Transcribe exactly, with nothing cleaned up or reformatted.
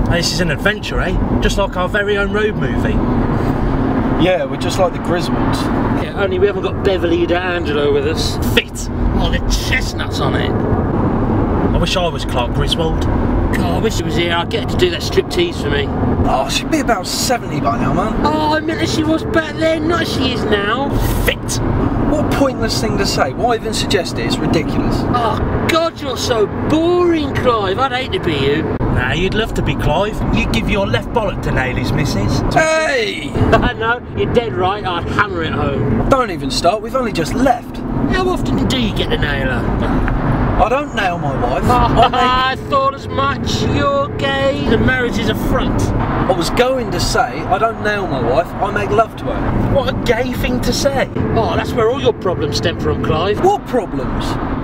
This is an adventure, eh? Just like our very own road movie. Yeah, we're just like the Griswolds. Yeah, only we haven't got Beverly D'Angelo with us. Fit. Oh, the chestnuts on it. I wish I was Clark Griswold. God, I wish he was here. I'd get her to do that striptease for me. Oh, she'd be about seventy by now, man. Oh, I meant that she was back then, not as she is now. Fit. What a pointless thing to say. Why even suggest it? It's ridiculous. Oh, God, you're so boring, Clive. I'd hate to be you. Nah, you'd love to be Clive. You'd give your left bollock to nail his missus. Hey! No, you're dead right. I'd hammer it home. Don't even start. We've only just left. How often do you get to nail her? I don't nail my wife. Oh, I, make... I thought as much. You're gay. The marriage is a front. I was going to say I don't nail my wife. I make love to her. What a gay thing to say. Oh, that's where all your problems stem from, Clive. What problems?